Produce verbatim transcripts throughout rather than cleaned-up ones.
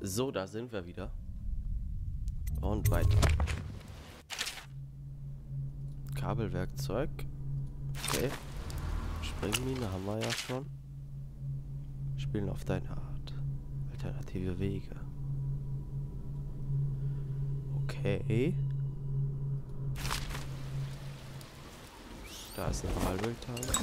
So, da sind wir wieder. Und weiter. Kabelwerkzeug. Okay. Springmine haben wir ja schon. Spielen auf deine Art. Alternative Wege. Okay. Da ist ein Wahlbildtanz.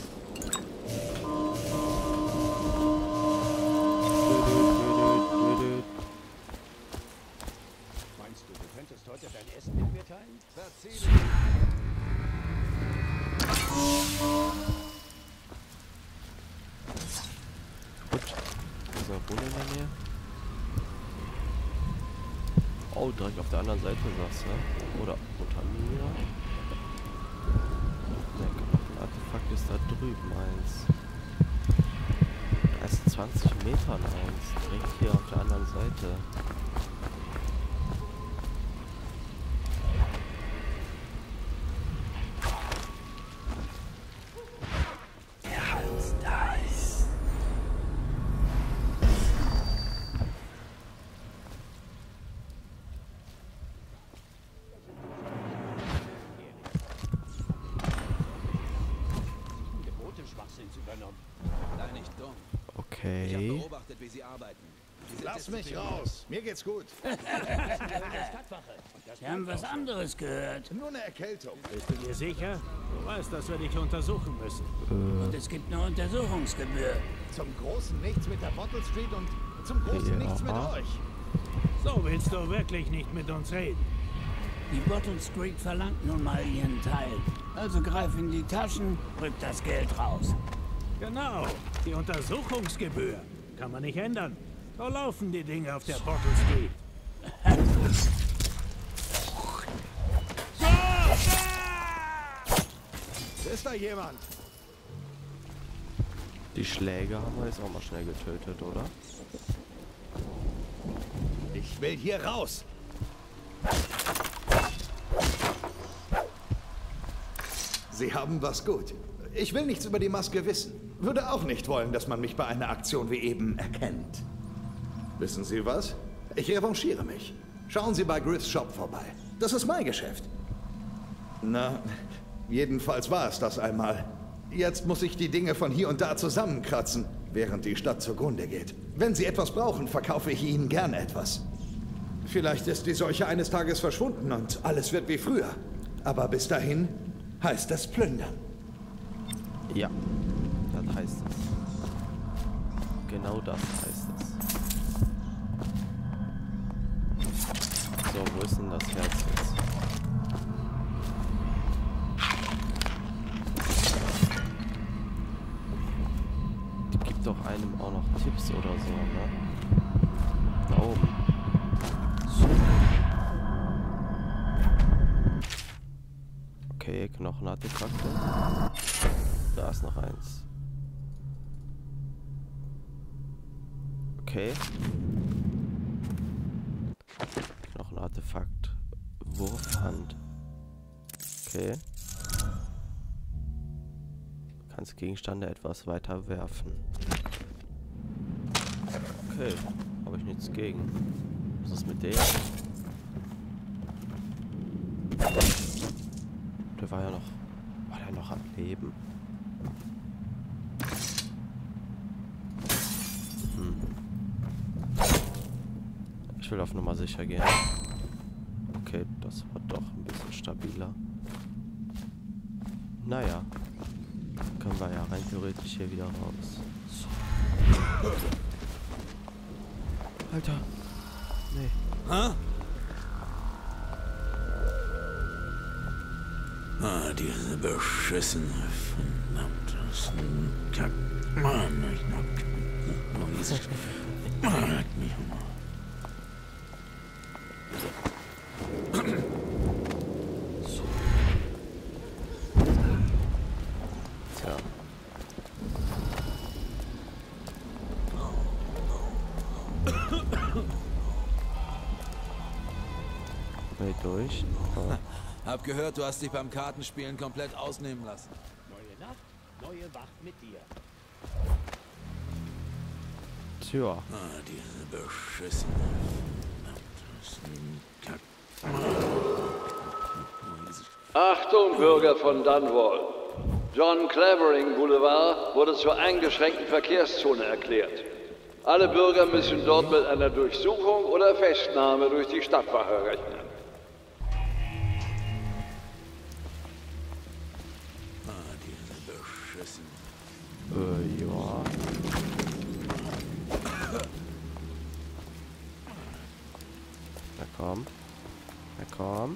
Meinst du, du könntest heute dein Essen mit mir teilen? Verzieh Gut. Ist noch Brunnen in der Nähe? Oh, direkt auf der anderen Seite sagst du? Oder unter mir? Der Knochenartefakt ist da drüben eins. Da ist zwanzig Metern eins. Direkt hier auf der anderen Seite. Okay. Beobachtet, wie sie arbeiten. Lass mich raus. Mir geht's gut. Wir haben was anderes gehört. Nur eine Erkältung. Bist du dir sicher? Du weißt, dass wir dich untersuchen müssen. Und es gibt eine Untersuchungsgebühr. Zum großen Nichts mit der Bottle Street und zum großen Ja. Nichts mit euch. So willst du wirklich nicht mit uns reden? Die Bottle Street verlangt nun mal ihren Teil. Also greif in die Taschen, rück das Geld raus. Genau, die Untersuchungsgebühr. Kann man nicht ändern. So laufen die Dinge auf der Bottle Street. Ist da jemand? Die Schläge haben wir jetzt auch mal schnell getötet, oder? Ich will hier raus. Sie haben was gut. Ich will nichts über die Maske wissen. Würde auch nicht wollen, dass man mich bei einer Aktion wie eben erkennt. Wissen Sie was? Ich revanchiere mich. Schauen Sie bei Griffs Shop vorbei. Das ist mein Geschäft. Na, jedenfalls war es das einmal. Jetzt muss ich die Dinge von hier und da zusammenkratzen, während die Stadt zugrunde geht. Wenn Sie etwas brauchen, verkaufe ich Ihnen gerne etwas. Vielleicht ist die Seuche eines Tages verschwunden und alles wird wie früher. Aber bis dahin heißt es plündern. Ja, das heißt es. Genau das heißt es. So, wo ist denn das Herz jetzt? Die gibt doch einem auch noch Tipps oder so, ne? Da oben. Okay, Knochenartefakte. Da ist noch eins. Okay. Knochenartefakt. Wurfhand. Okay. Du kannst Gegenstände etwas weiter werfen. Okay. Habe ich nichts gegen. Was ist mit der? Der war ja noch. War der noch am Leben? Hm. Ich will auf Nummer sicher gehen. Okay, das war doch ein bisschen stabiler. Naja. Können wir ja rein theoretisch hier wieder raus. Alter. Nee. Hä? Ah, diese beschissene, verdammtes Kack. Mann, ich noch. Mann, leck mich mal. Tja. Nee, durch. Oh. Hab gehört, du hast dich beim Kartenspielen komplett ausnehmen lassen. Neue Nacht, neue Wacht mit dir. Tja. Ah, diese beschissene... Achtung, Bürger von Dunwall. John Clavering Boulevard wurde zur eingeschränkten Verkehrszone erklärt. Alle Bürger müssen dort mit einer Durchsuchung oder Festnahme durch die Stadtwache rechnen. Ah, diese beschissene... Äh, ja. Na komm. Na komm.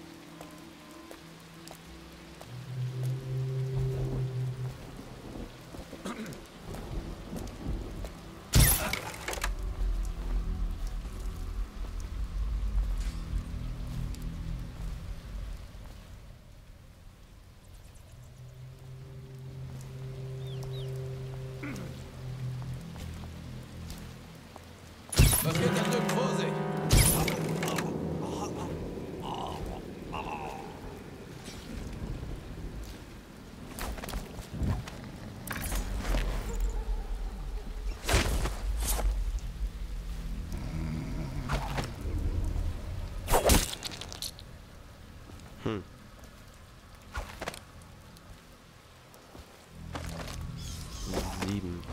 Was geht da drüben vor sich? Hm. Sieben.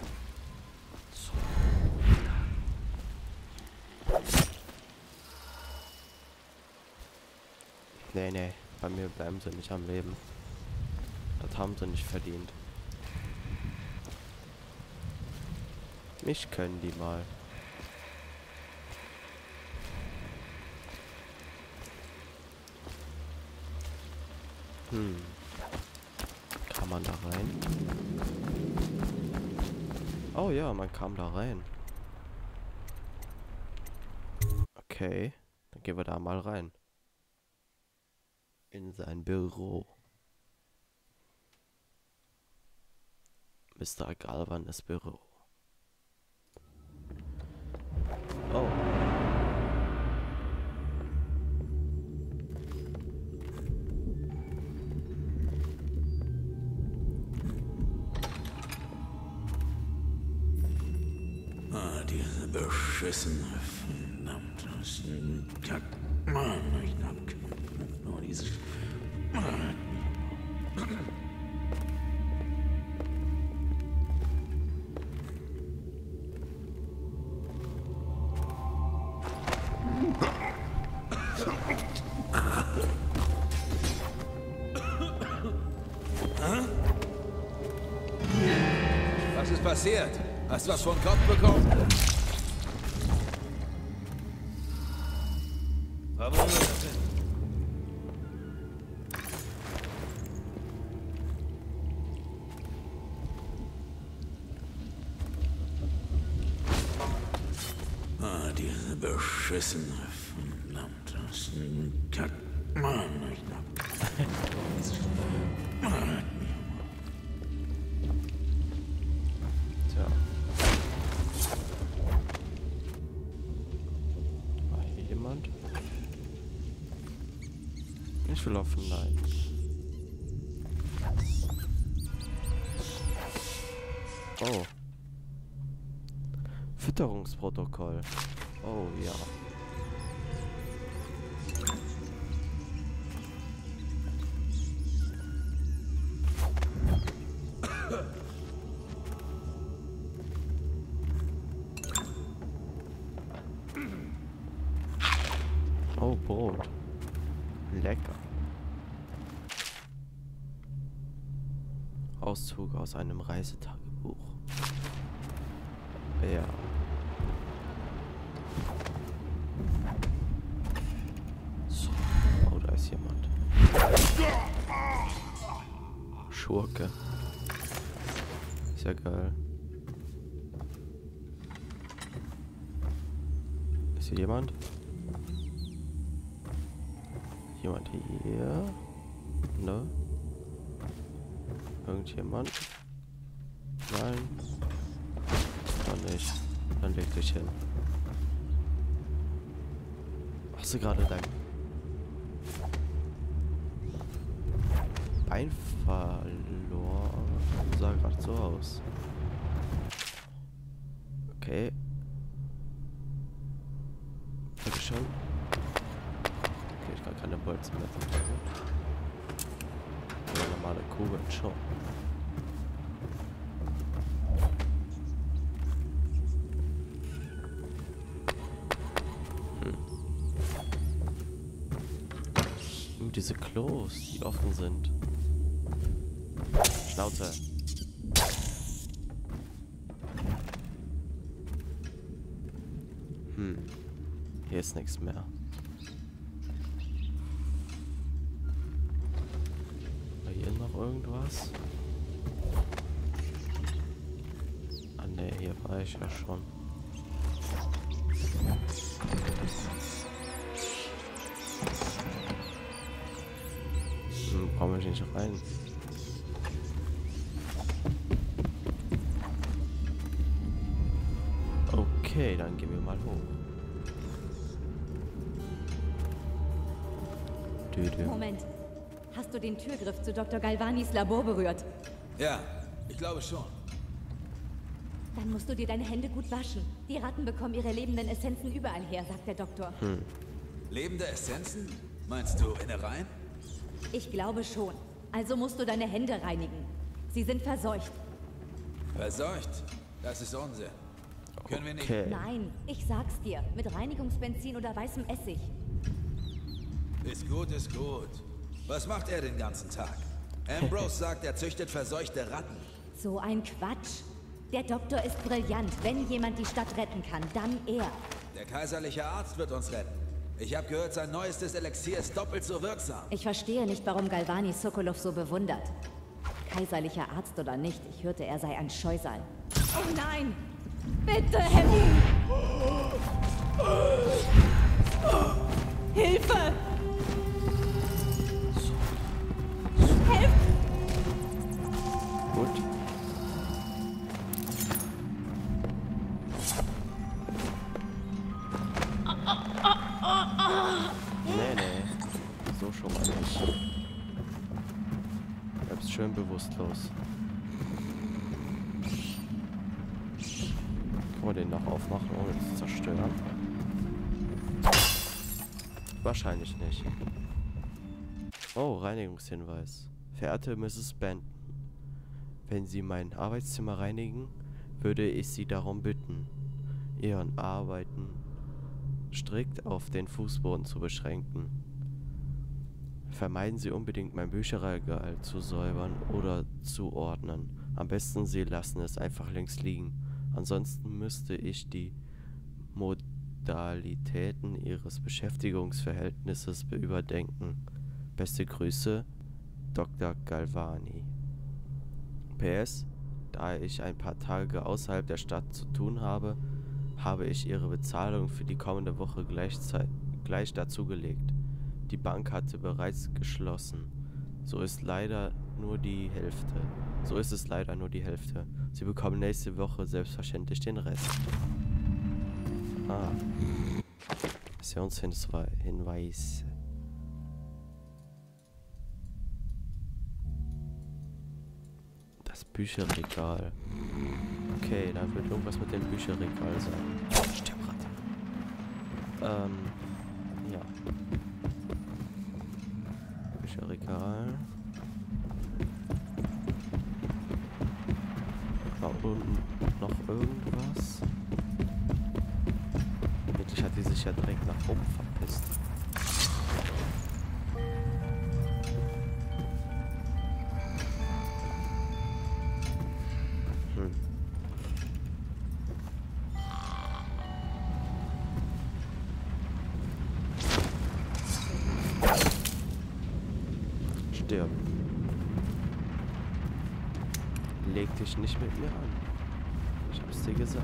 Nee, nee, bei mir bleiben sie nicht am Leben. Das haben sie nicht verdient. Mich können die mal. Hm. Kann man da rein? Oh ja, man kam da rein. Okay, dann gehen wir da mal rein. In sein Büro. Mister Galvanes Büro. Oh. Ah, diese beschissene, verdammte Kack. Mann, ich hab... Oh, dieses... Was ist passiert? Hast du was vom Kopf bekommen? Warum ist das denn? Ah, diese beschissene, verdammte Kack. Mann, ich hab... Tja. War hier jemand? Ich will auf Nein. Oh. Fütterungsprotokoll. Oh ja. Oh, Brot. Lecker. Auszug aus einem Reisetagebuch. Ja. So. Oh, da ist jemand. Schurke. Ist ja geil. Ist hier jemand? Jemand hier? Ne? Irgendjemand? Nein. Noch nicht. Dann leg dich hin. Hast du gerade dein Bein verloren? Sah gerade so aus. Okay. Zentimeter tot. Eine normale Kugel schon. Hm. Diese Klos, die offen sind. Schnauze. Hm. Hier ist nichts mehr. War hier noch irgendwas? Ah ne, hier war ich ja schon. Hm, brauchen wir nicht rein. Okay, dann gehen wir mal hoch. Dödö. Moment. Hast du den Türgriff zu Doktor Galvanis Labor berührt? Ja, ich glaube schon. Dann musst du dir deine Hände gut waschen. Die Ratten bekommen ihre lebenden Essenzen überall her, sagt der Doktor. Hm. Lebende Essenzen? Meinst du Innereien? Ich glaube schon. Also musst du deine Hände reinigen. Sie sind verseucht. Verseucht? Das ist Unsinn. Können wir nicht... Okay. Nein, ich sag's dir. Mit Reinigungsbenzin oder weißem Essig. Ist gut, ist gut. Was macht er den ganzen Tag? Ambrose sagt, er züchtet verseuchte Ratten. So ein Quatsch. Der Doktor ist brillant. Wenn jemand die Stadt retten kann, dann er. Der kaiserliche Arzt wird uns retten. Ich habe gehört, sein neuestes Elixier ist doppelt so wirksam. Ich verstehe nicht, warum Galvani Sokolov so bewundert. Kaiserlicher Arzt oder nicht, ich hörte, er sei ein Scheusal. Oh nein! Bitte, Henry! Hilfe! Hilfe! Gut. Nee, nee. So schon mal nicht. Bleibst schön bewusstlos. Kann man den noch aufmachen, ohne zu zerstören? Wahrscheinlich nicht. Oh, Reinigungshinweis. Verehrte Misses Benton, wenn Sie mein Arbeitszimmer reinigen, würde ich Sie darum bitten, Ihren Arbeiten strikt auf den Fußboden zu beschränken. Vermeiden Sie unbedingt mein Bücherregal zu säubern oder zu ordnen. Am besten Sie lassen es einfach links liegen. Ansonsten müsste ich die Modalitäten Ihres Beschäftigungsverhältnisses überdenken. Beste Grüße, Doktor Galvani. P S. Da ich ein paar Tage außerhalb der Stadt zu tun habe, habe ich Ihre Bezahlung für die kommende Woche gleichzeitig, gleich dazugelegt. Die Bank hatte bereits geschlossen. So ist leider nur die Hälfte. So ist es leider nur die Hälfte. Sie bekommen nächste Woche selbstverständlich den Rest. Ah. Missionshinweis. Das Bücherregal. Okay, da wird irgendwas mit dem Bücherregal sein. Oh, Stirbrad. Ähm, ja. Bücherregal. War unten noch irgendwas? Endlich hat die sich ja direkt nach oben verpisst. Hm. Stirb. Leg dich nicht mit mir an. Ich hab's dir gesagt.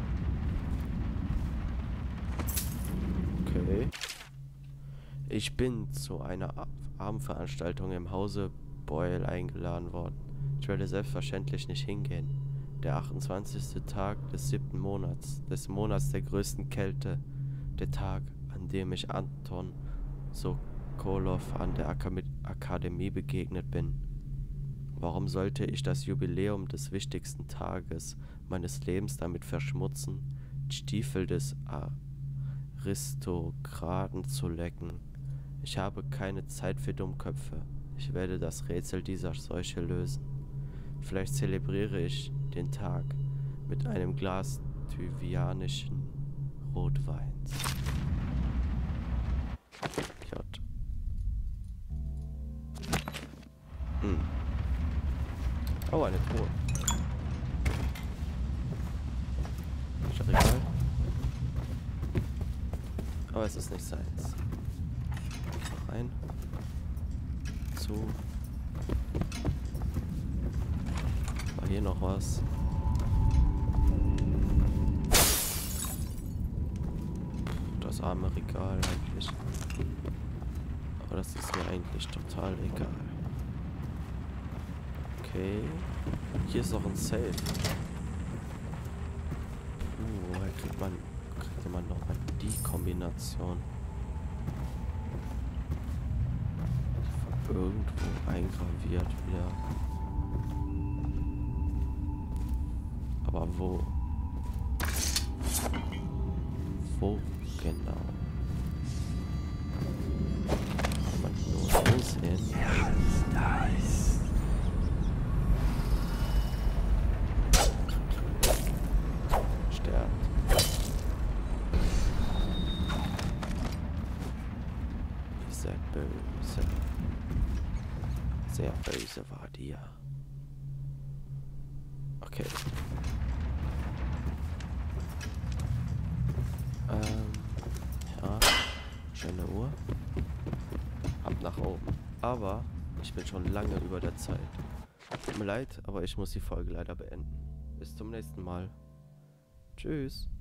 Okay. Ich bin zu einer Abendveranstaltung im Hause Boyle eingeladen worden. Ich werde selbstverständlich nicht hingehen. Der achtundzwanzigste Tag des siebten Monats, des Monats der größten Kälte. Der Tag, an dem ich Anton Sokolov an der Akam- Akademie begegnet bin. Warum sollte ich das Jubiläum des wichtigsten Tages meines Lebens damit verschmutzen, die Stiefel des Aristokraten zu lecken? Ich habe keine Zeit für Dummköpfe. Ich werde das Rätsel dieser Seuche lösen. Vielleicht zelebriere ich den Tag mit einem Glas tyvianischen Rotweins. J. Hm. Oh, eine Truhe. Regal. Aber es ist nicht seins. Rein. Zu. War hier noch was? Das arme Regal eigentlich. Aber das ist mir eigentlich total egal. Okay. Hier ist noch ein Safe. Uh, woher kriegt man, kriegt man noch mal die Kombination? Irgendwo eingraviert wieder. Aber wo? Wo genau? Kann man nur so sehen? Sehr böse. Sehr böse war die ja. Okay. Ähm, ja. Schöne Uhr. Ab nach oben. Aber ich bin schon lange über der Zeit. Tut mir leid, aber ich muss die Folge leider beenden. Bis zum nächsten Mal. Tschüss.